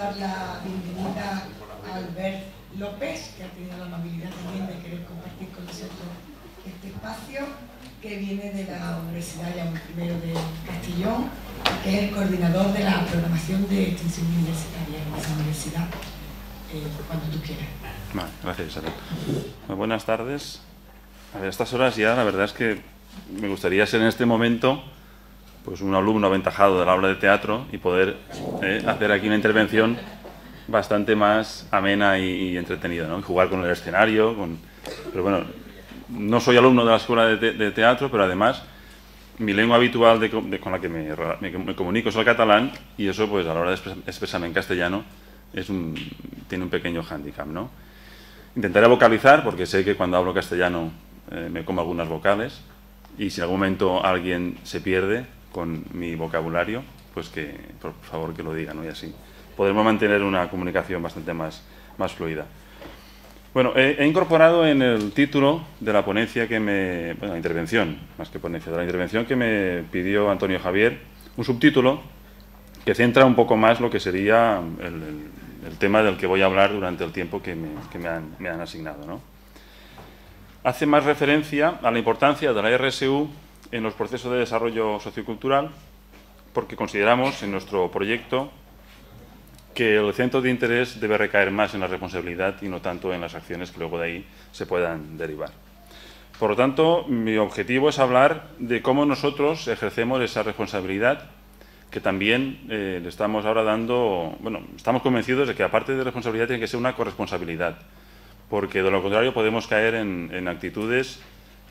dar la bienvenida a Albert López, que ha tenido la amabilidad también de querer compartir con nosotros este espacio, que viene de la Universidad Jaume I de Castellón, que es el coordinador de la programación de extensión universitaria en esa universidad, cuando tú quieras. Vale, gracias, Isabel. Muy buenas tardes. A estas horas ya la verdad es que me gustaría ser en este momento pues un alumno aventajado del aula de teatro y poder hacer aquí una intervención bastante más amena y entretenida, ¿no? Jugar con el escenario, pero bueno, no soy alumno de la escuela de teatro, pero además mi lengua habitual con la que me comunico es el catalán, y eso pues a la hora de expresarme en castellano tiene un pequeño hándicap, ¿no? Intentaré vocalizar, porque sé que cuando hablo castellano me como algunas vocales, y si en algún momento alguien se pierde con mi vocabulario, pues que por favor que lo diga, ¿no? Y así podremos mantener una comunicación bastante más fluida. Bueno, he incorporado en el título de la ponencia la intervención, más que ponencia, de la intervención que me pidió Antonio Javier, un subtítulo que centra un poco más lo que sería el tema del que voy a hablar durante el tiempo que me han asignado, ¿no? Hace más referencia a la importancia de la RSU en los procesos de desarrollo sociocultural, porque consideramos en nuestro proyecto que el centro de interés debe recaer más en la responsabilidad y no tanto en las acciones que luego de ahí se puedan derivar. Por lo tanto, mi objetivo es hablar de cómo nosotros ejercemos esa responsabilidad, que también le estamos ahora dando, bueno, estamos convencidos de que aparte de responsabilidad tiene que ser una corresponsabilidad, porque de lo contrario podemos caer en actitudes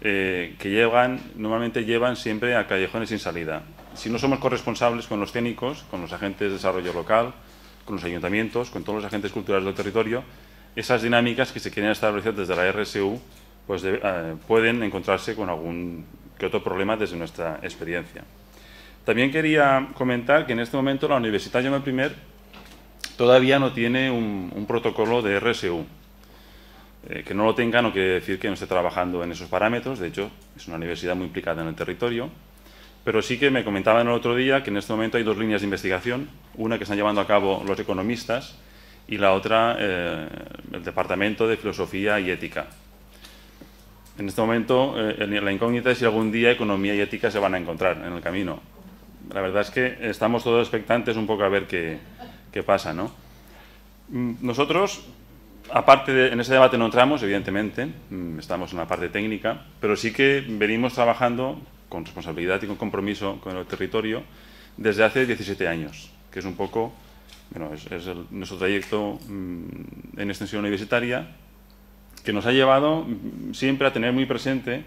que normalmente llevan siempre a callejones sin salida. Si no somos corresponsables con los técnicos, con los agentes de desarrollo local, con los ayuntamientos, con todos los agentes culturales del territorio, esas dinámicas que se quieren establecer desde la RSU pues pueden encontrarse con algún que otro problema desde nuestra experiencia. También quería comentar que en este momento la Universitat Jaume I todavía no tiene un protocolo de RSU. Que no lo tenga no quiere decir que no esté trabajando en esos parámetros. De hecho, es una universidad muy implicada en el territorio. Pero sí que me comentaban el otro día que en este momento hay dos líneas de investigación, una que están llevando a cabo los economistas y la otra el Departamento de Filosofía y Ética. En este momento la incógnita es si algún día economía y ética se van a encontrar en el camino. La verdad es que estamos todos expectantes un poco a ver qué pasa, ¿no? Nosotros, aparte en ese debate no entramos, evidentemente, estamos en la parte técnica, pero sí que venimos trabajando con responsabilidad y con compromiso con el territorio desde hace 17 años, que es un poco, bueno, nuestro trayecto en extensión universitaria, que nos ha llevado siempre a tener muy presente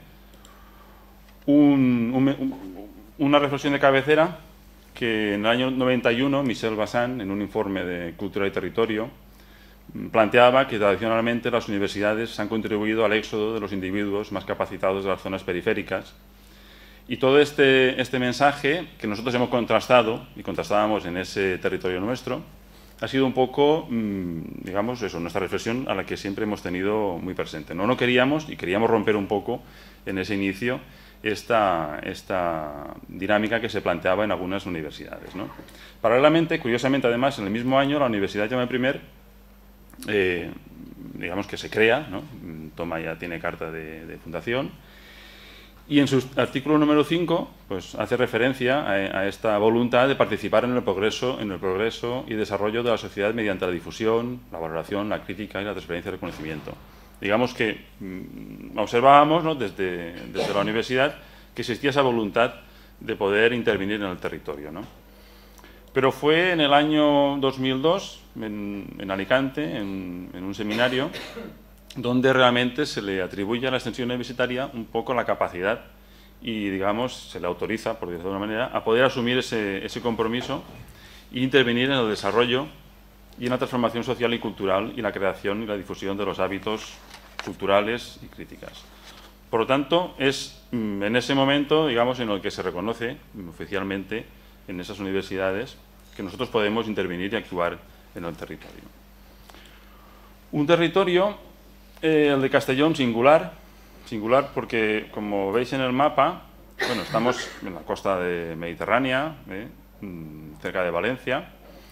una reflexión de cabecera que en el año 91 Michel Bassan, en un informe de Cultura y Territorio, planteaba que tradicionalmente las universidades han contribuido al éxodo de los individuos más capacitados de las zonas periféricas. Y todo este mensaje que nosotros hemos contrastado, y contrastábamos en ese territorio nuestro, ha sido un poco, digamos, eso, nuestra reflexión a la que siempre hemos tenido muy presente. No queríamos, y queríamos romper un poco en ese inicio esta dinámica que se planteaba en algunas universidades, ¿no? Paralelamente, curiosamente, además, en el mismo año, la Universidad Jaume I, digamos que se crea, ¿no? Tiene carta de fundación, y en su artículo número 5 pues, hace referencia a esta voluntad de participar en el progreso y desarrollo de la sociedad mediante la difusión, la valoración, la crítica y la transferencia del conocimiento. Digamos que observábamos, ¿no? desde la universidad que existía esa voluntad de poder intervenir en el territorio, ¿no? Pero fue en el año 2002, en Alicante, en un seminario, donde realmente se le atribuye a la extensión universitaria un poco la capacidad y, digamos, se le autoriza, por decirlo de alguna manera, a poder asumir ese compromiso e intervenir en el desarrollo y en la transformación social y cultural y la creación y la difusión de los hábitos culturales y críticas. Por lo tanto, es en ese momento, digamos, en el que se reconoce oficialmente en esas universidades que nosotros podemos intervenir y actuar en el territorio. Un territorio, el de Castellón, singular porque, como veis en el mapa, bueno, estamos en la costa mediterránea, cerca de Valencia,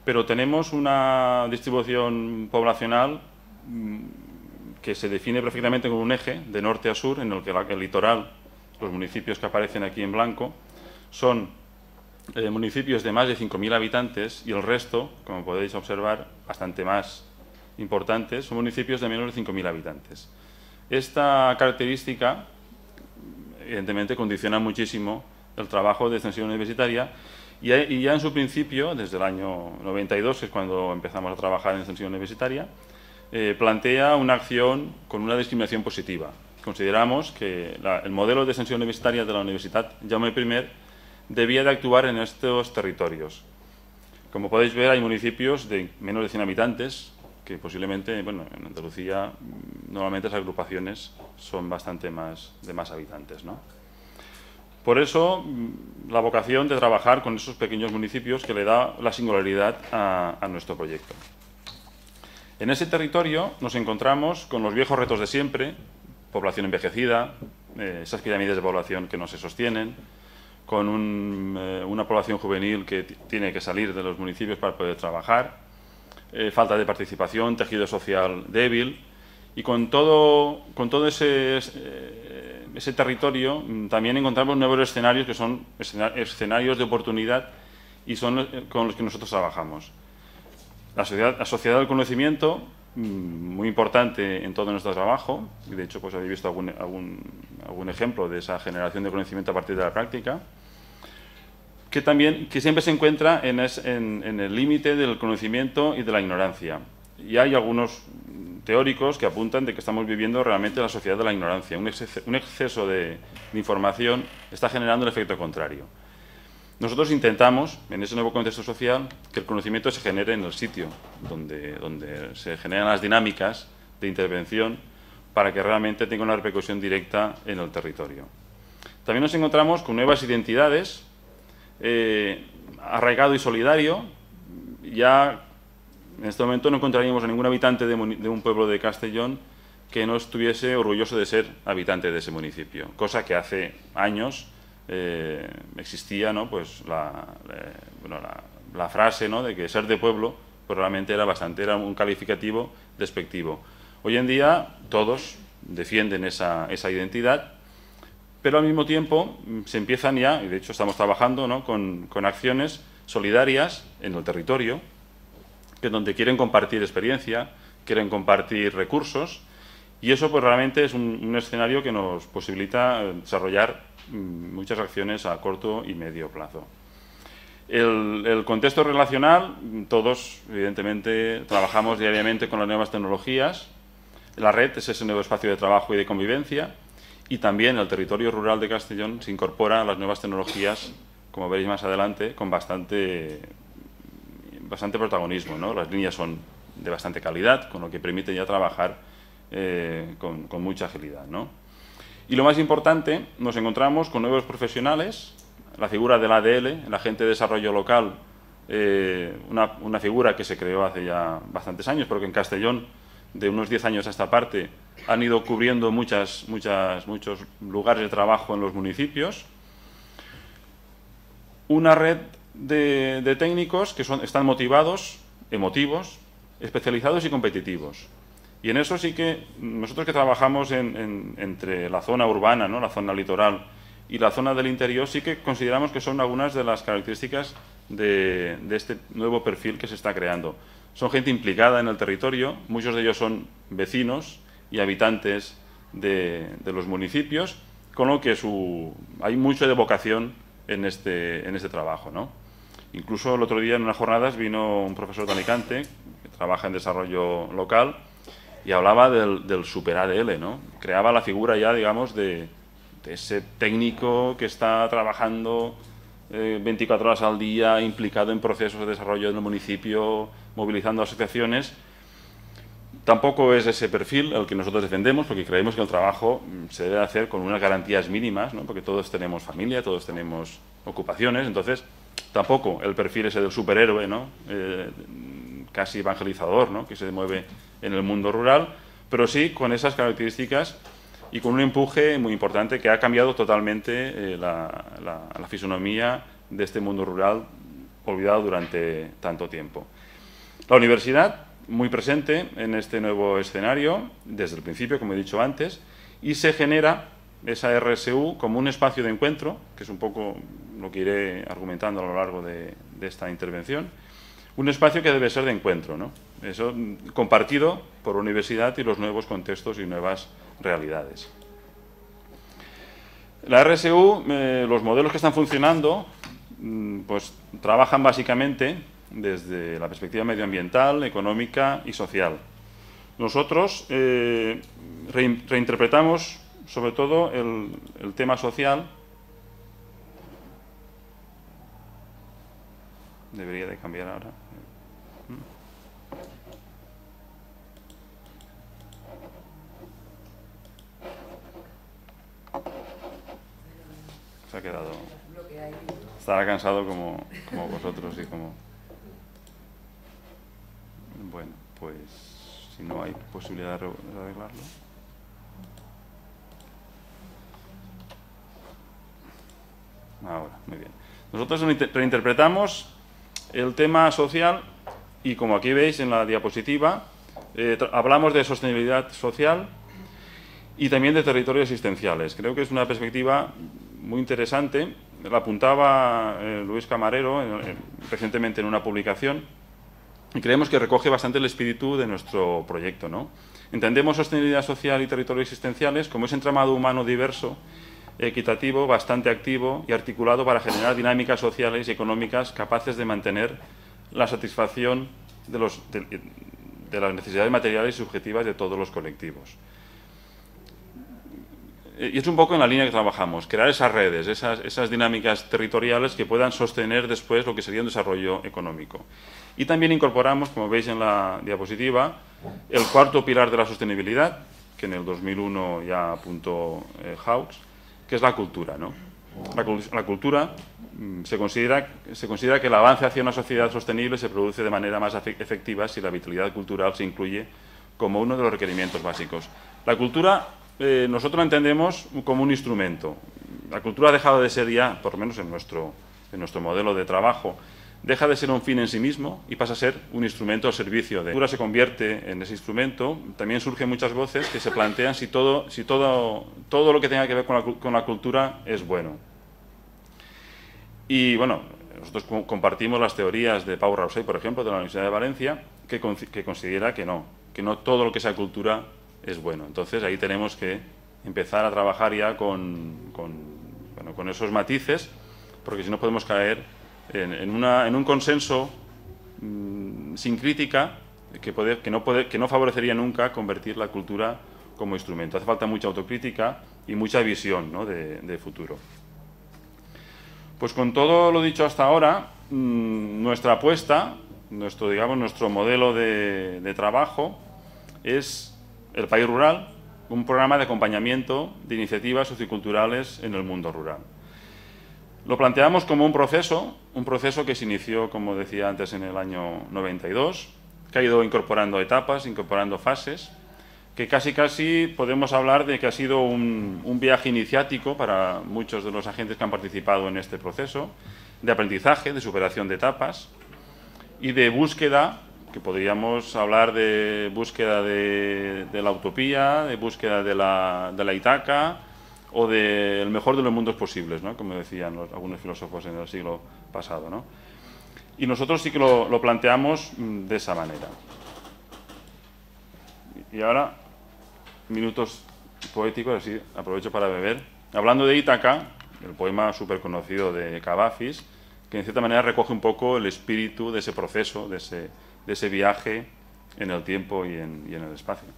pero tenemos una distribución poblacional que se define perfectamente con un eje de norte a sur, en el que el litoral, los municipios que aparecen aquí en blanco, son municipios de más de 5.000 habitantes y el resto, como podéis observar, bastante más importantes, son municipios de menos de 5.000 habitantes. Esta característica, evidentemente, condiciona muchísimo el trabajo de extensión universitaria y ya en su principio, desde el año 92, que es cuando empezamos a trabajar en extensión universitaria, plantea una acción con una discriminación positiva. Consideramos que el modelo de extensión universitaria de la Universitat Jaume I debía de actuar en estos territorios. Como podéis ver, hay municipios de menos de 100 habitantes, que posiblemente, bueno, en Andalucía normalmente las agrupaciones son bastante más de más habitantes, ¿no? Por eso, la vocación de trabajar con esos pequeños municipios que le da la singularidad a nuestro proyecto. En ese territorio nos encontramos con los viejos retos de siempre: población envejecida, esas pirámides de población que no se sostienen, con una población juvenil que tiene que salir de los municipios para poder trabajar, falta de participación, tejido social débil, y con todo ese territorio también encontramos nuevos escenarios que son escenarios de oportunidad y son con los que nosotros trabajamos. La sociedad del conocimiento, muy importante en todo nuestro trabajo, y de hecho pues habéis visto algún ejemplo de esa generación de conocimiento a partir de la práctica, que siempre se encuentra en el límite del conocimiento y de la ignorancia. Y hay algunos teóricos que apuntan de que estamos viviendo realmente la sociedad de la ignorancia. Un exceso de información está generando el efecto contrario. Nosotros intentamos, en ese nuevo contexto social, que el conocimiento se genere en el sitio donde se generan las dinámicas de intervención para que realmente tenga una repercusión directa en el territorio. También nos encontramos con nuevas identidades, arraigado y solidario. Ya en este momento no encontraríamos a ningún habitante de un pueblo de Castellón que no estuviese orgulloso de ser habitante de ese municipio, cosa que hace años existía, ¿no? Pues la frase, ¿no?, de que ser de pueblo pues realmente era un calificativo despectivo. Hoy en día todos defienden esa identidad, pero al mismo tiempo se empiezan ya, y de hecho estamos trabajando, ¿no?, con acciones solidarias en el territorio, donde quieren compartir experiencia, quieren compartir recursos, y eso pues realmente es un escenario que nos posibilita desarrollar muchas acciones a corto y medio plazo. El contexto relacional, todos evidentemente trabajamos diariamente con las nuevas tecnologías. La red es ese nuevo espacio de trabajo y de convivencia, y también el territorio rural de Castellón se incorpora a las nuevas tecnologías, como veréis más adelante, con bastante protagonismo, ¿no? Las líneas son de bastante calidad, con lo que permite ya trabajar con mucha agilidad, ¿no? Y lo más importante, nos encontramos con nuevos profesionales. La figura del ADL, el agente de desarrollo local, una figura que se creó hace ya bastantes años, pero que en Castellón, de unos 10 años a esta parte, han ido cubriendo muchos lugares de trabajo en los municipios. Una red de técnicos que están motivados, emotivos, especializados y competitivos. Y en eso sí que nosotros, que trabajamos entre la zona urbana, ¿no?, la zona litoral, y la zona del interior, sí que consideramos que son algunas de las características de este nuevo perfil que se está creando. Son gente implicada en el territorio, muchos de ellos son vecinos y habitantes de los municipios, con lo que hay mucho de vocación en este trabajo, ¿no? Incluso el otro día en unas jornadas vino un profesor de Alicante que trabaja en desarrollo local y hablaba del super ADL, ¿no? Creaba la figura ya, digamos, de ese técnico que está trabajando 24 horas al día, implicado en procesos de desarrollo del municipio, movilizando asociaciones. Tampoco es ese perfil el que nosotros defendemos, porque creemos que el trabajo se debe hacer con unas garantías mínimas, ¿no?, porque todos tenemos familia, todos tenemos ocupaciones. Entonces tampoco el perfil ese del superhéroe, ¿no?, casi evangelizador, ¿no?, que se mueve en el mundo rural, pero sí con esas características y con un empuje muy importante que ha cambiado totalmente la fisonomía de este mundo rural olvidado durante tanto tiempo. La universidad, muy presente en este nuevo escenario, desde el principio, como he dicho antes, y se genera esa RSU como un espacio de encuentro, que es un poco lo que iré argumentando a lo largo de esta intervención, un espacio que debe ser de encuentro, ¿no? Eso compartido por la universidad y los nuevos contextos y nuevas realidades. La RSU, los modelos que están funcionando, pues trabajan básicamente desde la perspectiva medioambiental, económica y social. Nosotros reinterpretamos sobre todo el tema social. Debería de cambiar ahora. Se ha quedado. Estará cansado como vosotros y como... Bueno, pues si no hay posibilidad de arreglarlo. Ahora, muy bien. Nosotros reinterpretamos el tema social y, como aquí veis en la diapositiva, hablamos de sostenibilidad social y también de territorios existenciales. Creo que es una perspectiva muy interesante. La apuntaba Luis Camarero recientemente en una publicación y creemos que recoge bastante el espíritu de nuestro proyecto, ¿no? Entendemos sostenibilidad social y territorios existenciales como ese entramado humano diverso, equitativo, bastante activo y articulado para generar dinámicas sociales y económicas capaces de mantener la satisfacción de las necesidades materiales y subjetivas de todos los colectivos. Y es un poco en la línea que trabajamos, crear esas redes, esas dinámicas territoriales que puedan sostener después lo que sería un desarrollo económico. Y también incorporamos, como veis en la diapositiva, el cuarto pilar de la sostenibilidad, que en el 2001 ya apuntó Hawkes, que es la cultura, ¿no? La cultura se considera que el avance hacia una sociedad sostenible se produce de manera más efectiva si la vitalidad cultural se incluye como uno de los requerimientos básicos. La cultura nosotros la entendemos como un instrumento. La cultura ha dejado de ser ya, por lo menos en nuestro modelo de trabajo, deja de ser un fin en sí mismo y pasa a ser un instrumento al servicio de... La cultura se convierte en ese instrumento. También surgen muchas voces que se plantean si todo lo que tenga que ver con la cultura es bueno. Y bueno, nosotros compartimos las teorías de Pau Rausay, por ejemplo, de la Universidad de Valencia, que considera que no todo lo que sea cultura es bueno. Entonces ahí tenemos que empezar a trabajar ya con esos matices, porque si no podemos caer en un consenso sin crítica que no favorecería nunca convertir la cultura como instrumento. Hace falta mucha autocrítica y mucha visión, ¿no?, de futuro. Pues con todo lo dicho hasta ahora, nuestra apuesta, nuestro modelo de trabajo es el País Rural, un programa de acompañamiento de iniciativas socioculturales en el mundo rural. Lo planteamos como un proceso que se inició, como decía antes, en el año 92, que ha ido incorporando etapas, incorporando fases, que casi podemos hablar de que ha sido un viaje iniciático para muchos de los agentes que han participado en este proceso, de aprendizaje, de superación de etapas y de búsqueda, que podríamos hablar de búsqueda de la utopía, de búsqueda de la Ítaca o del mejor de los mundos posibles, ¿no?, como decían algunos filósofos en el siglo pasado, ¿no? Y nosotros sí que lo planteamos de esa manera. Y ahora, minutos poéticos, así aprovecho para beber. Hablando de Ítaca, el poema súper conocido de Cavafis, que en cierta manera recoge un poco el espíritu de ese proceso, de ese viaje en el tiempo y en el espacio.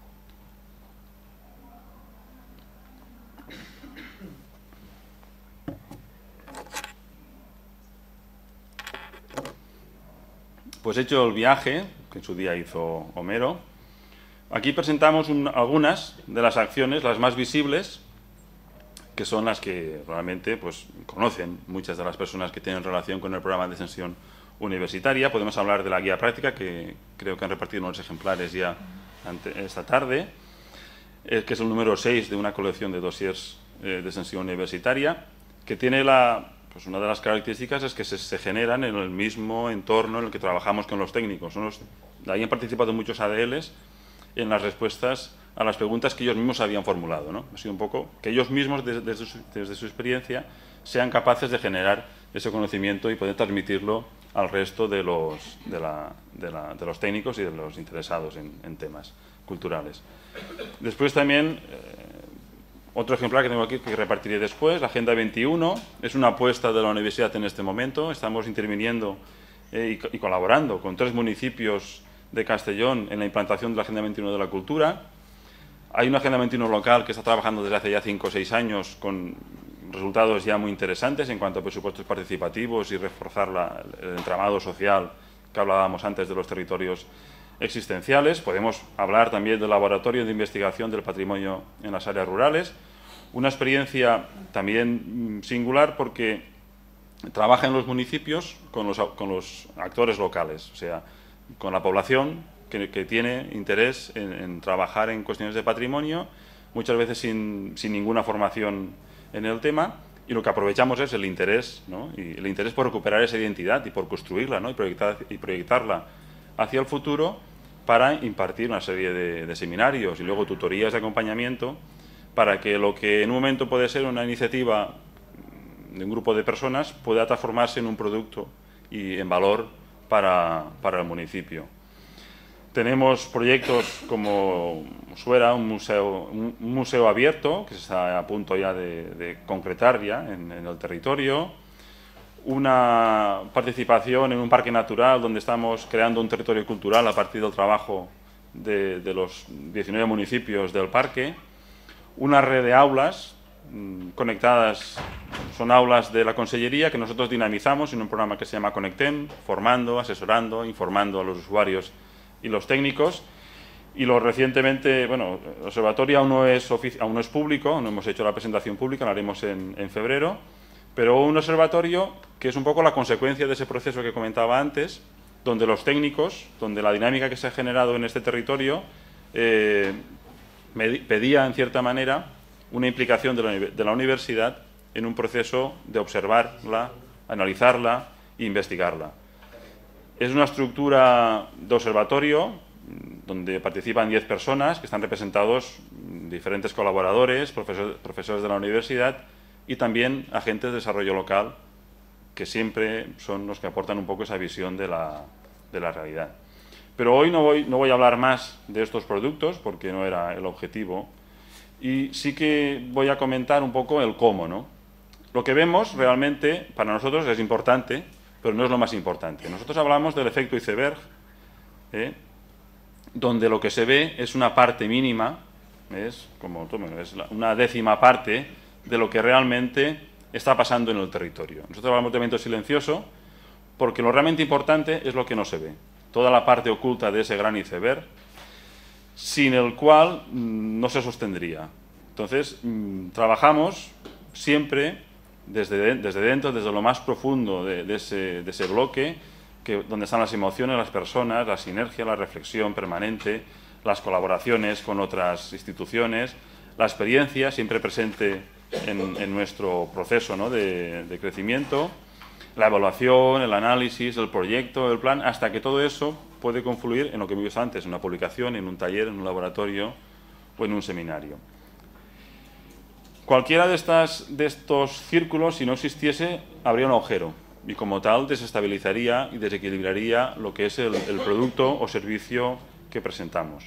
Pues hecho el viaje, que en su día hizo Homero, aquí presentamos algunas de las acciones, las más visibles, que son las que realmente pues, conocen muchas de las personas que tienen relación con el programa de extensión universitaria. Podemos hablar de la guía práctica, que creo que han repartido unos ejemplares ya esta tarde, que es el número 6 de una colección de dossiers de extensión universitaria, que tiene la pues una de las características es que se generan en el mismo entorno en el que trabajamos con los técnicos. De ahí han participado muchos ADLs en las respuestas a las preguntas que ellos mismos habían formulado, ¿no? Ha sido un poco que ellos mismos, desde su experiencia, sean capaces de generar ese conocimiento y poder transmitirlo al resto de los técnicos y de los interesados en temas culturales. Después también, otro ejemplar que tengo aquí que repartiré después, la Agenda 21, es una apuesta de la universidad en este momento. Estamos interviniendo y colaborando con 3 municipios de Castellón en la implantación de la Agenda 21 de la Cultura. Hay una Agenda 21 local que está trabajando desde hace ya 5 o 6 años con resultados ya muy interesantes en cuanto a presupuestos participativos y reforzar el entramado social que hablábamos antes de los territorios existenciales. Podemos hablar también del Laboratorio de Investigación del Patrimonio en las Áreas Rurales, una experiencia también singular porque trabaja en los municipios con los actores locales, o sea, con la población que tiene interés en trabajar en cuestiones de patrimonio, muchas veces sin ninguna formación en el tema, y lo que aprovechamos es el interés, ¿no? Y el interés por recuperar esa identidad y por construirla, ¿no? y proyectarla hacia el futuro para impartir una serie de seminarios y luego tutorías de acompañamiento para que lo que en un momento puede ser una iniciativa de un grupo de personas pueda transformarse en un producto y en valor para el municipio. Tenemos proyectos como Suera, un museo abierto, que se está a punto ya de concretar ya en el territorio, una participación en un parque natural donde estamos creando un territorio cultural a partir del trabajo de los 19 municipios del parque, una red de aulas conectadas, son aulas de la Consellería que nosotros dinamizamos en un programa que se llama Conectem, formando, asesorando, informando a los usuarios y los técnicos. Y recientemente, bueno, el observatorio aún no es público, no hemos hecho la presentación pública, la haremos en febrero, pero un observatorio que es un poco la consecuencia de ese proceso que comentaba antes, donde los técnicos, donde la dinámica que se ha generado en este territorio pedía, en cierta manera, una implicación de la universidad en un proceso de observarla, analizarla e investigarla. Es una estructura de observatorio donde participan 10 personas que están representados diferentes colaboradores, profesores de la universidad y también agentes de desarrollo local que siempre son los que aportan un poco esa visión de la realidad. Pero hoy no voy a hablar más de estos productos porque no era el objetivo y sí que voy a comentar un poco el cómo, ¿no? Lo que vemos realmente para nosotros es importante, pero no es lo más importante. Nosotros hablamos del efecto iceberg, donde lo que se ve es una parte mínima, es una décima parte de lo que realmente está pasando en el territorio. Nosotros hablamos de evento silencioso porque lo realmente importante es lo que no se ve, toda la parte oculta de ese gran iceberg, sin el cual no se sostendría. Entonces, trabajamos siempre desde dentro, desde lo más profundo de ese bloque, donde están las emociones, las personas, la sinergia, la reflexión permanente, las colaboraciones con otras instituciones, la experiencia siempre presente en nuestro proceso, ¿no?, de crecimiento, la evaluación, el análisis, el proyecto, el plan, hasta que todo eso puede confluir en lo que vimos antes, en una publicación, en un taller, en un laboratorio o en un seminario. Cualquiera de estos círculos, si no existiese, habría un agujero y como tal desestabilizaría y desequilibraría lo que es el producto o servicio que presentamos.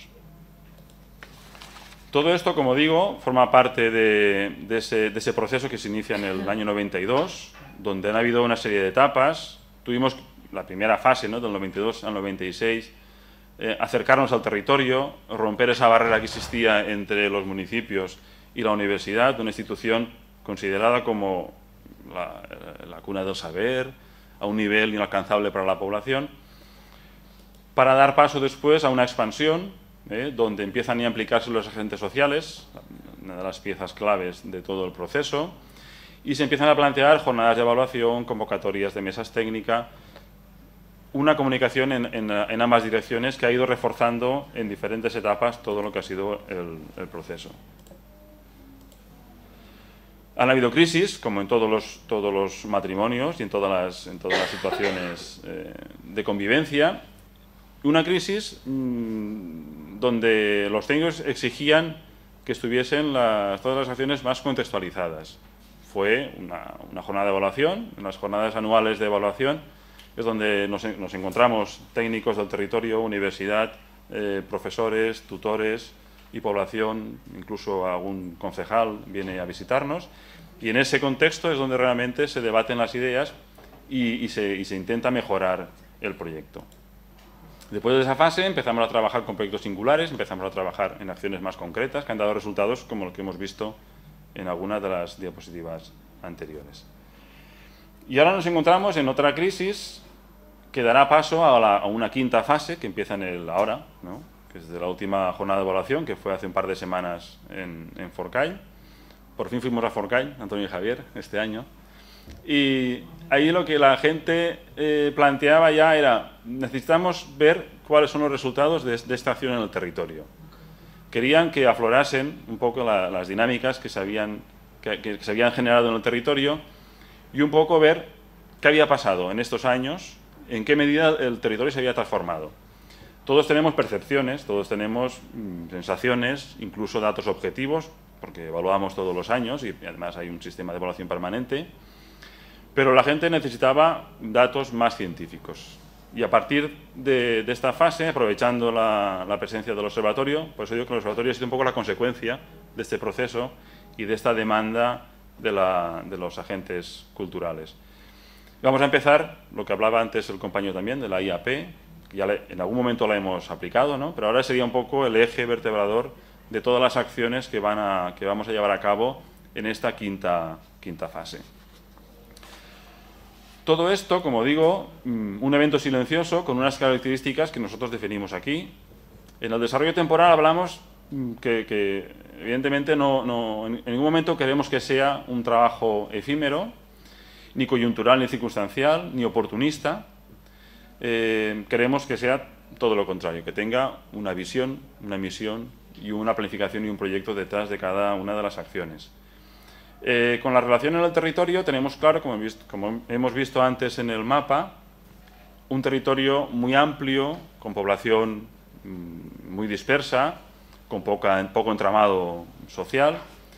Todo esto, como digo, forma parte de ese proceso que se inicia en el año 92, donde han habido una serie de etapas. Tuvimos la primera fase, ¿no?, del 92 al 96, acercarnos al territorio, romper esa barrera que existía entre los municipios y la universidad, una institución considerada como la cuna del saber, a un nivel inalcanzable para la población, para dar paso después a una expansión, donde empiezan a implicarse los agentes sociales, una de las piezas claves de todo el proceso, y se empiezan a plantear jornadas de evaluación, convocatorias de mesas técnicas, una comunicación en ambas direcciones que ha ido reforzando en diferentes etapas todo lo que ha sido el proceso. Han habido crisis, como en todos los matrimonios y en todas las situaciones de convivencia. Una crisis donde los técnicos exigían que estuviesen todas las acciones más contextualizadas. Fue una jornada de evaluación, unas jornadas anuales de evaluación, es donde nos encontramos técnicos del territorio, universidad, profesores, tutores y población, incluso algún concejal viene a visitarnos, y en ese contexto es donde realmente se debaten las ideas y se intenta mejorar el proyecto. Después de esa fase empezamos a trabajar con proyectos singulares, empezamos a trabajar en acciones más concretas que han dado resultados como los que hemos visto en algunas de las diapositivas anteriores. Y ahora nos encontramos en otra crisis que dará paso a una quinta fase que empieza ahora, ¿no? Que es de la última jornada de evaluación, que fue hace un par de semanas en Forcall. Por fin fuimos a Forcall, Antonio y Javier, este año. Y ahí lo que la gente planteaba ya era: necesitamos ver cuáles son los resultados de esta acción en el territorio. Querían que aflorasen un poco las dinámicas que se habían generado en el territorio y un poco ver qué había pasado en estos años, en qué medida el territorio se había transformado. Todos tenemos percepciones, todos tenemos sensaciones, incluso datos objetivos, porque evaluamos todos los años y además hay un sistema de evaluación permanente, pero la gente necesitaba datos más científicos. Y a partir de esta fase, aprovechando la presencia del observatorio, por eso digo que el observatorio ha sido un poco la consecuencia de este proceso y de esta demanda de los agentes culturales. Vamos a empezar, lo que hablaba antes el compañero también, de la IAP, que ya en algún momento la hemos aplicado, ¿no? Pero ahora sería un poco el eje vertebrador de todas las acciones que vamos a llevar a cabo en esta quinta fase. Todo esto, como digo, un evento silencioso con unas características que nosotros definimos aquí. En el desarrollo temporal hablamos que evidentemente en ningún momento queremos que sea un trabajo efímero, ni coyuntural, ni circunstancial, ni oportunista. Queremos que sea todo lo contrario, que tenga una visión, una misión y una planificación y un proyecto detrás de cada una de las acciones. Con la relación en el territorio tenemos claro, como hemos visto antes en el mapa, un territorio muy amplio, con población muy dispersa, con poco entramado social.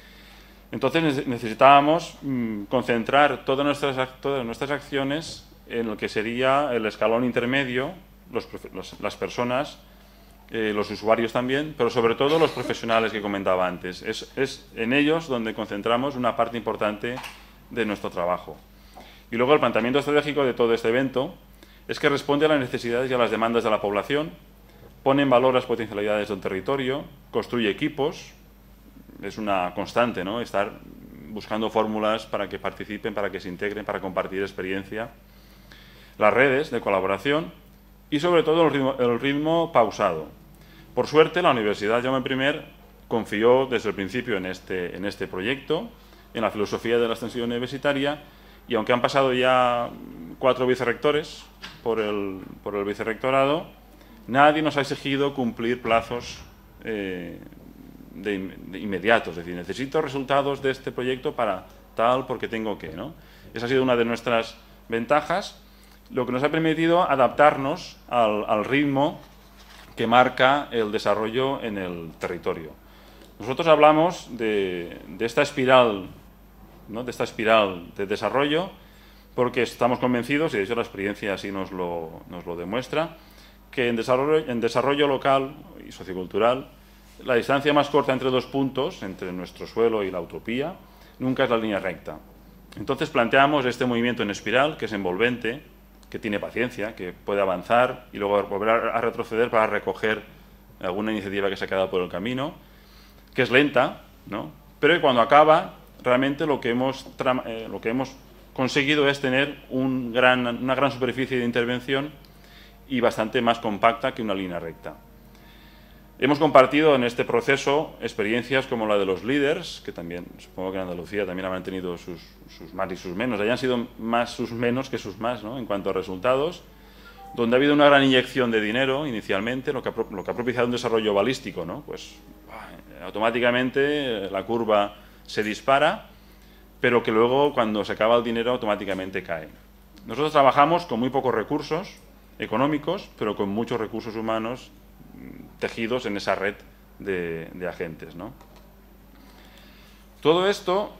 Entonces necesitábamos concentrar todas nuestras acciones en lo que sería el escalón intermedio, las personas, los usuarios también, pero sobre todo los profesionales que comentaba antes. Es en ellos donde concentramos una parte importante de nuestro trabajo. Y luego el planteamiento estratégico de todo este evento es que responde a las necesidades y a las demandas de la población, pone en valor las potencialidades del territorio, construye equipos, es una constante, ¿no? Estar buscando fórmulas para que participen, para que se integren, para compartir experiencia, las redes de colaboración y sobre todo el ritmo pausado. Por suerte, la Universidad Jaume I confió desde el principio en este proyecto, en la filosofía de la extensión universitaria, y aunque han pasado ya 4 vicerrectores por el vicerrectorado, nadie nos ha exigido cumplir plazos de inmediatos. Es decir, necesito resultados de este proyecto para tal, porque tengo que, ¿no? Esa ha sido una de nuestras ventajas, lo que nos ha permitido adaptarnos al ritmo que marca el desarrollo en el territorio. Nosotros hablamos de esta espiral, ¿no? De esta espiral de desarrollo, porque estamos convencidos, y de hecho la experiencia así nos lo demuestra, que en desarrollo local y sociocultural, la distancia más corta entre 2 puntos, entre nuestro suelo y la utopía, nunca es la línea recta. Entonces planteamos este movimiento en espiral, que es envolvente, que tiene paciencia, que puede avanzar y luego volver a retroceder para recoger alguna iniciativa que se ha quedado por el camino, que es lenta, ¿no? Pero que cuando acaba, realmente lo que hemos conseguido es tener una gran superficie de intervención y bastante más compacta que una línea recta. Hemos compartido en este proceso experiencias como la de los líderes, que también, supongo que en Andalucía también habrán tenido sus más y sus menos, hayan sido más sus menos que sus más, ¿no? En cuanto a resultados, donde ha habido una gran inyección de dinero inicialmente, lo que ha propiciado un desarrollo balístico, ¿no? Pues automáticamente la curva se dispara, pero que luego cuando se acaba el dinero automáticamente cae. Nosotros trabajamos con muy pocos recursos económicos, pero con muchos recursos humanos tejidos en esa red de agentes, ¿no? Todo esto,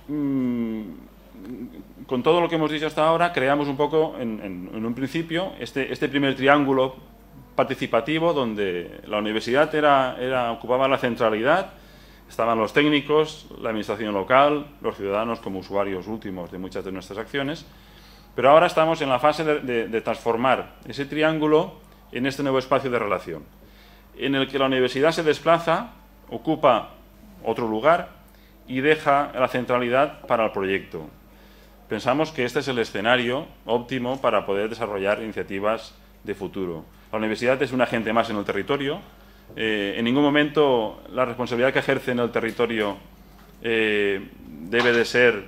con todo lo que hemos dicho hasta ahora, creamos un poco, en un principio, este primer triángulo participativo donde la universidad ocupaba la centralidad, estaban los técnicos, la administración local, los ciudadanos como usuarios últimos de muchas de nuestras acciones, pero ahora estamos en la fase de transformar ese triángulo en este nuevo espacio de relación, en el que la universidad se desplaza, ocupa otro lugar y deja la centralidad para el proyecto. Pensamos que este es el escenario óptimo para poder desarrollar iniciativas de futuro. La universidad es un agente más en el territorio. En ningún momento la responsabilidad que ejerce en el territorio debe de ser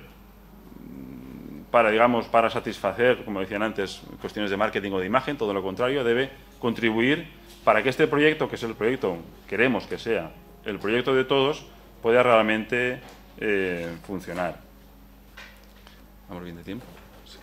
para satisfacer, como decían antes, cuestiones de marketing o de imagen. Todo lo contrario, debe contribuir para que este proyecto, que es el proyecto, queremos que sea el proyecto de todos, pueda realmente funcionar. ¿Vamos bien de tiempo? Sí.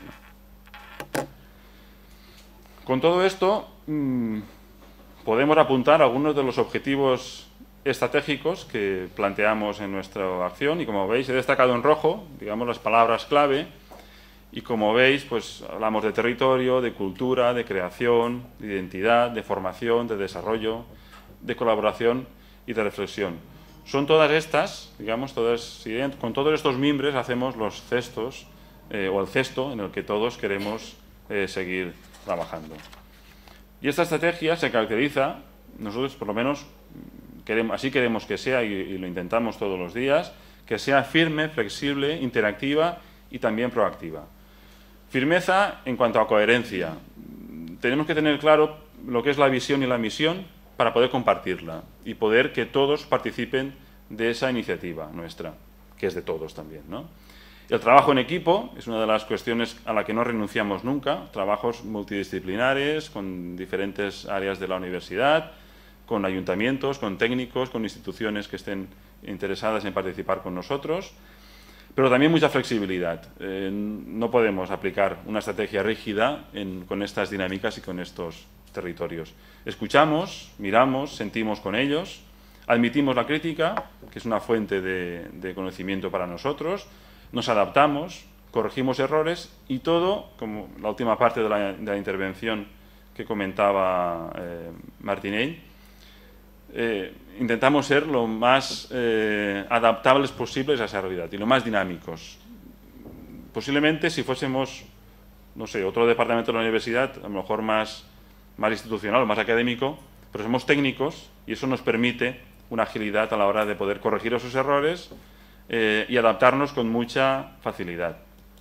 Con todo esto, podemos apuntar algunos de los objetivos estratégicos que planteamos en nuestra acción y, como veis, he destacado en rojo, digamos, las palabras clave y, como veis, pues hablamos de territorio, de cultura, de creación, de identidad, de formación, de desarrollo, de colaboración y de reflexión. Son todas estas, digamos, con todos estos mimbres hacemos los cestos o el cesto en el que todos queremos seguir trabajando. Y esta estrategia se caracteriza, nosotros por lo menos así queremos que sea y lo intentamos todos los días, que sea firme, flexible, interactiva y también proactiva. Firmeza en cuanto a coherencia. Tenemos que tener claro lo que es la visión y la misión para poder compartirla y poder que todos participen de esa iniciativa nuestra, que es de todos también, ¿no? El trabajo en equipo es una de las cuestiones a la que no renunciamos nunca, trabajos multidisciplinares con diferentes áreas de la universidad, con ayuntamientos, con técnicos, con instituciones que estén interesadas en participar con nosotros, pero también mucha flexibilidad. No podemos aplicar una estrategia rígida con estas dinámicas y con estos territorios. Escuchamos, miramos, sentimos con ellos, admitimos la crítica, que es una fuente de conocimiento para nosotros, nos adaptamos, corregimos errores y todo, como la última parte de la intervención que comentaba Martinell, intentamos ser lo más adaptables posibles a esa realidad y lo más dinámicos. Posiblemente si fuésemos, no sé, otro departamento de la universidad, a lo mejor más institucional o más académico, pero somos técnicos y eso nos permite una agilidad a la hora de poder corregir esos errores y adaptarnos con mucha facilidad.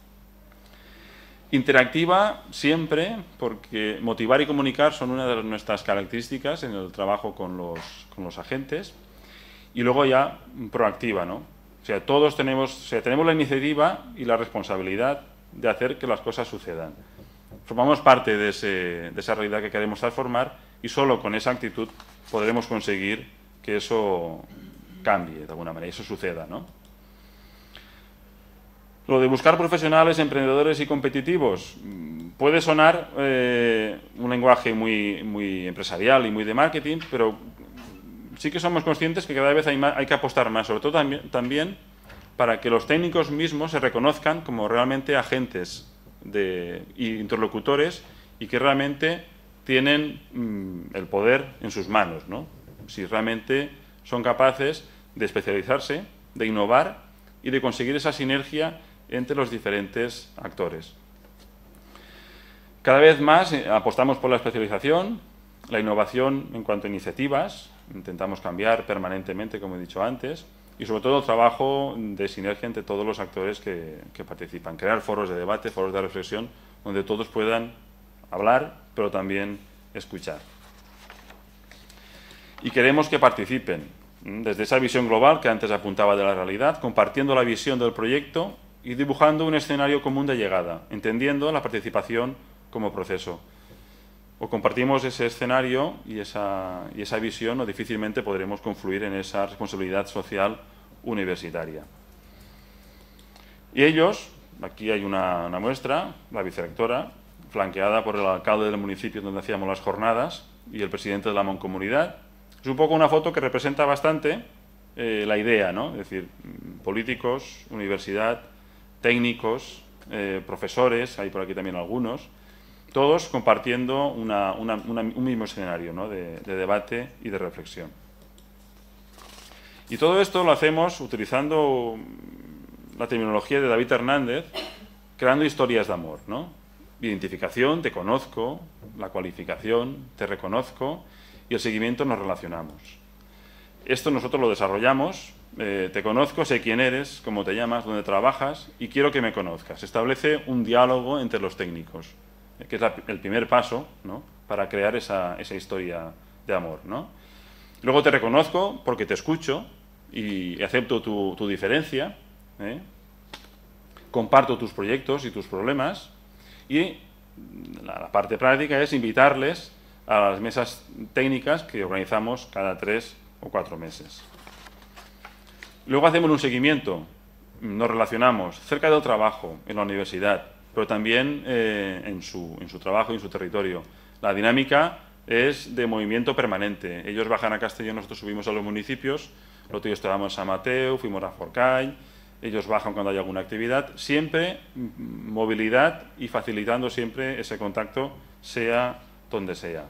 Interactiva siempre, porque motivar y comunicar son una de nuestras características en el trabajo con los agentes. Y luego ya proactiva, ¿no? O sea, todos tenemos la iniciativa y la responsabilidad de hacer que las cosas sucedan. Formamos parte de esa realidad que queremos transformar y solo con esa actitud podremos conseguir que eso cambie de alguna manera y eso suceda, ¿no? Lo de buscar profesionales, emprendedores y competitivos puede sonar un lenguaje muy empresarial y muy de marketing, pero sí que somos conscientes que cada vez hay que apostar más, sobre todo también para que los técnicos mismos se reconozcan como realmente agentes y interlocutores y que realmente tienen el poder en sus manos, ¿no? Si realmente son capaces de especializarse, de innovar y de conseguir esa sinergia entre los diferentes actores. Cada vez más apostamos por la especialización, la innovación en cuanto a iniciativas, intentamos cambiar permanentemente, como he dicho antes, y sobre todo el trabajo de sinergia entre todos los actores que participan, crear foros de debate, foros de reflexión, donde todos puedan hablar, pero también escuchar. Y queremos que participen, desde esa visión global que antes apuntaba de la realidad, compartiendo la visión del proyecto y dibujando un escenario común de llegada, entendiendo la participación como proceso. O compartimos ese escenario y esa visión, o difícilmente podremos confluir en esa responsabilidad social universitaria. Y ellos, aquí hay una muestra, la vicerrectora, flanqueada por el alcalde del municipio donde hacíamos las jornadas y el presidente de la Mancomunidad. Es un poco una foto que representa bastante la idea, ¿no? Es decir, políticos, universidad, técnicos, profesores, hay por aquí también algunos, todos compartiendo un mismo escenario, ¿no? de debate y de reflexión. Y todo esto lo hacemos utilizando la terminología de David Hernández, creando historias de amor, ¿no? Identificación, te conozco, la cualificación, te reconozco, y el seguimiento, nos relacionamos. Esto nosotros lo desarrollamos, te conozco, sé quién eres, cómo te llamas, dónde trabajas, y quiero que me conozcas. Establece un diálogo entre los técnicos, que es el primer paso, ¿no? Para crear esa historia de amor, ¿no? Luego te reconozco porque te escucho y acepto tu diferencia, comparto tus proyectos y tus problemas, y la parte práctica es invitarles a las mesas técnicas que organizamos cada 3 o 4 meses. Luego hacemos un seguimiento, nos relacionamos cerca del trabajo, en la universidad, pero también en su trabajo y en su territorio. La dinámica es de movimiento permanente. Ellos bajan a Castellón, nosotros subimos a los municipios, el otro día estábamos en San Mateo, fuimos a Forcall, ellos bajan cuando hay alguna actividad, siempre movilidad y facilitando siempre ese contacto, sea donde sea.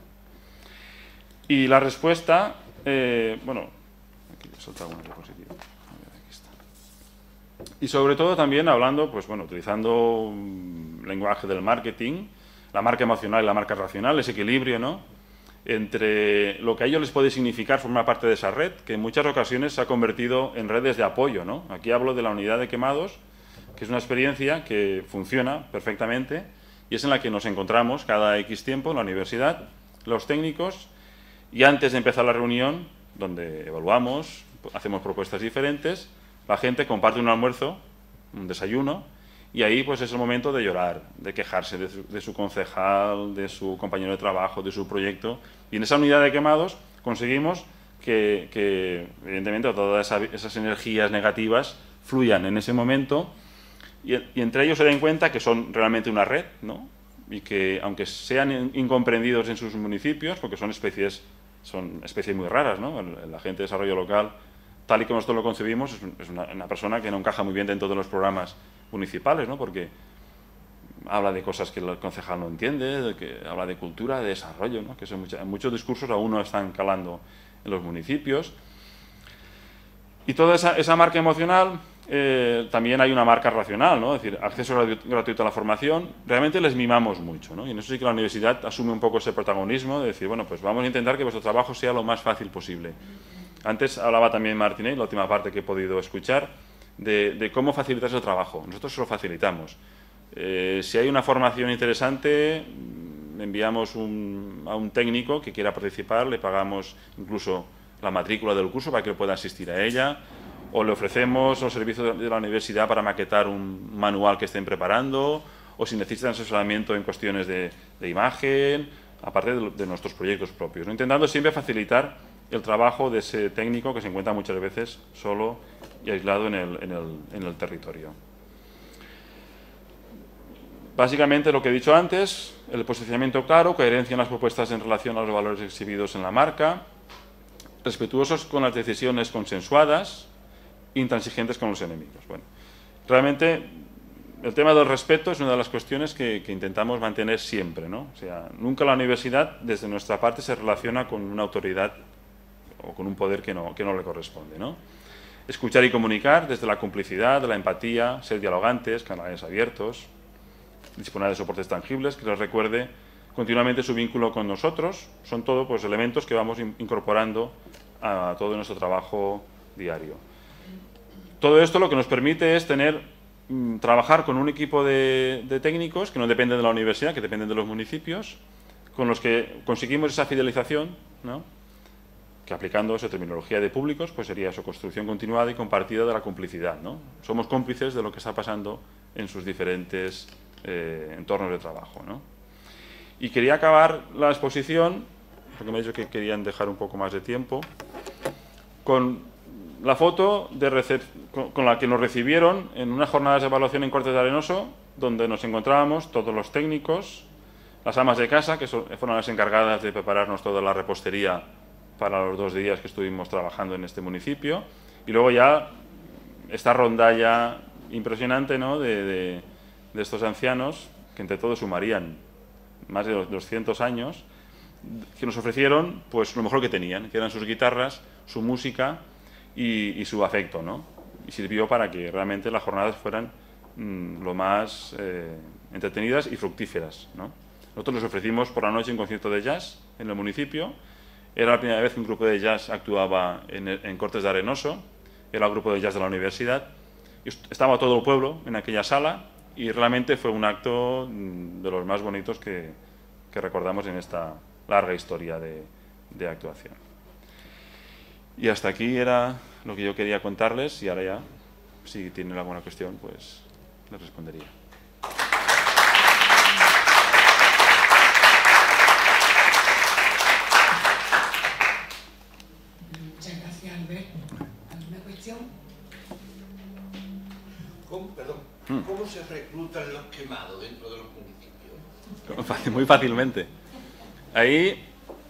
Y la respuesta, bueno, aquí he soltado una diapositiva. Aquí está. Y sobre todo también hablando, pues bueno, utilizando lenguaje del marketing, la marca emocional y la marca racional, ese equilibrio, ¿no? Entre lo que a ellos les puede significar formar parte de esa red, que en muchas ocasiones se ha convertido en redes de apoyo, ¿no? Aquí hablo de la unidad de quemados, que es una experiencia que funciona perfectamente y es en la que nos encontramos cada X tiempo en la universidad, los técnicos, y antes de empezar la reunión, donde evaluamos, hacemos propuestas diferentes, la gente comparte un almuerzo, un desayuno, y ahí pues es el momento de llorar, de quejarse de su concejal, de su compañero de trabajo, de su proyecto. Y en esa unidad de quemados conseguimos que evidentemente, todas esas energías negativas fluyan en ese momento y entre ellos se den cuenta que son realmente una red, ¿no? Y que aunque sean incomprendidos en sus municipios, porque son especies muy raras, ¿no? El agente de desarrollo local, tal y como nosotros lo concebimos, es una persona que no encaja muy bien dentro de los programas municipales, ¿no? Porque habla de cosas que el concejal no entiende, que habla de cultura, de desarrollo, ¿no? Que son muchos discursos aún no están calando en los municipios. Y toda esa marca emocional, también hay una marca racional, ¿no? Es decir, acceso gratuito a la formación. Realmente les mimamos mucho, ¿no? Y en eso sí que la universidad asume un poco ese protagonismo de decir, bueno, pues vamos a intentar que vuestro trabajo sea lo más fácil posible. Antes hablaba también Martínez, la última parte que he podido escuchar, de cómo facilitar el trabajo. Nosotros se lo facilitamos. Si hay una formación interesante, enviamos a un técnico que quiera participar, le pagamos incluso la matrícula del curso para que pueda asistir a ella, o le ofrecemos los servicios de la universidad para maquetar un manual que estén preparando, o si necesitan asesoramiento en cuestiones de imagen, aparte de nuestros proyectos propios, ¿no? Intentando siempre facilitar el trabajo de ese técnico que se encuentra muchas veces solo y aislado en el territorio. Básicamente lo que he dicho antes, el posicionamiento claro, coherencia en las propuestas en relación a los valores exhibidos en la marca, respetuosos con las decisiones consensuadas, intransigentes con los enemigos. Bueno, realmente el tema del respeto es una de las cuestiones que intentamos mantener siempre, ¿no? O sea, nunca la universidad, desde nuestra parte, se relaciona con una autoridad o con un poder que no le corresponde, ¿no? Escuchar y comunicar desde la complicidad, la empatía, ser dialogantes, canales abiertos, disponer de soportes tangibles, que les recuerde continuamente su vínculo con nosotros. Son todo pues, elementos que vamos incorporando a todo nuestro trabajo diario. Todo esto lo que nos permite es trabajar con un equipo de técnicos que no dependen de la universidad, que dependen de los municipios, con los que conseguimos esa fidelización, ¿no? Que aplicando esa terminología de públicos, pues sería su construcción continuada y compartida de la complicidad, ¿no? Somos cómplices de lo que está pasando en sus diferentes entornos de trabajo, ¿no? Y quería acabar la exposición, porque me ha dicho que querían dejar un poco más de tiempo, con la foto con la que nos recibieron en unas jornadas de evaluación en Cortes de Arenoso, donde nos encontrábamos todos los técnicos, las amas de casa, que fueron las encargadas de prepararnos toda la repostería para los 2 días que estuvimos trabajando en este municipio, y luego ya esta rondalla impresionante, ¿no?, de estos ancianos, que entre todos sumarían más de 200 años, que nos ofrecieron pues lo mejor que tenían, que eran sus guitarras, su música y su afecto, ¿no? Y sirvió para que realmente las jornadas fueran lo más entretenidas y fructíferas, ¿no? Nosotros les ofrecimos por la noche un concierto de jazz en el municipio. Era la primera vez que un grupo de jazz actuaba en Cortes de Arenoso. Era el grupo de jazz de la universidad. Estaba todo el pueblo en aquella sala y realmente fue un acto de los más bonitos que recordamos en esta larga historia de actuación. Y hasta aquí era lo que yo quería contarles, y ahora ya, si tienen alguna cuestión, pues les respondería. Muchas gracias, Albert. ¿Alguna cuestión? ¿Cómo se reclutan los quemados dentro de los municipios? Muy fácilmente. Ahí,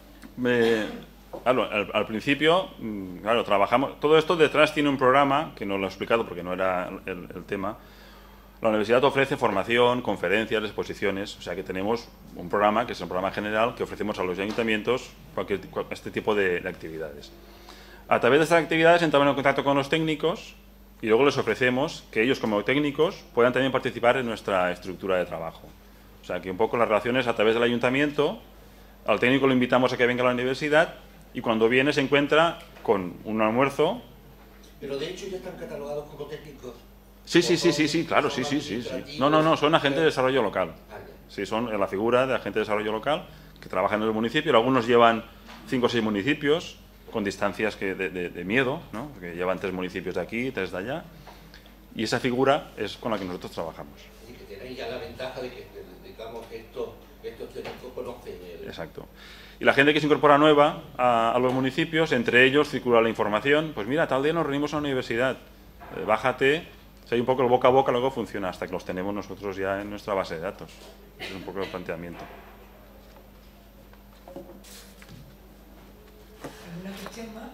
al principio, claro, trabajamos. Todo esto detrás tiene un programa, que no lo he explicado porque no era el tema. La universidad ofrece formación, conferencias, exposiciones, o sea que tenemos un programa, que es el programa general, que ofrecemos a los ayuntamientos este tipo de actividades. A través de estas actividades entramos en contacto con los técnicos y luego les ofrecemos que ellos, como técnicos, puedan también participar en nuestra estructura de trabajo. O sea que un poco las relaciones a través del ayuntamiento, al técnico lo invitamos a que venga a la universidad y cuando viene se encuentra con un almuerzo. Pero de hecho ya están catalogados como técnicos. Sí, claro, sí. No, son agentes de desarrollo local. Sí, son la figura de agente de desarrollo local que trabajan en el municipio. Algunos llevan 5 o 6 municipios con distancias de miedo, ¿no? Que llevan 3 municipios de aquí, 3 de allá. Y esa figura es con la que nosotros trabajamos. Y que tenéis ya la ventaja de que, digamos, estos técnicos conocen el... Exacto. Y la gente que se incorpora nueva a los municipios, entre ellos circula la información, pues mira, tal día nos reunimos en la universidad, bájate. O sea, hay un poco el boca a boca, luego funciona hasta que los tenemos nosotros ya en nuestra base de datos. Ese es un poco el planteamiento. ¿Alguna cuestión más?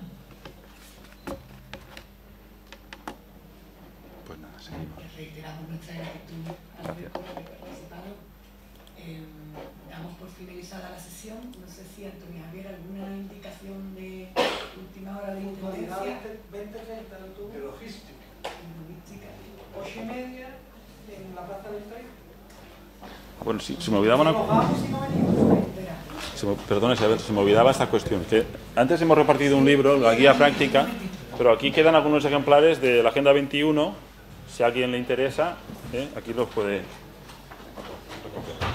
Pues nada, seguimos. Reiteramos nuestra gratitud al resto de participado. Damos por finalizada la sesión. No sé si Antonio Javier, alguna indicación de última hora de intendencia. 20:30 en octubre. De logística. 8:30 en la Plaza del Rey. Bueno, se me olvidaba una cosa. Perdone, se me olvidaba esta cuestión. Que antes hemos repartido un libro, la guía práctica, pero aquí quedan algunos ejemplares de la Agenda 21. Si a alguien le interesa, aquí los puede recoger.